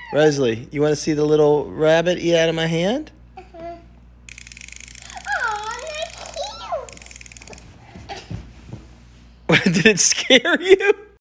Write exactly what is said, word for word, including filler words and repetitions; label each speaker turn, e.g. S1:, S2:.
S1: Rosalie, you want to see the little rabbit eat out of my hand?
S2: Uh-huh. Oh, that's cute.
S1: Did it scare you?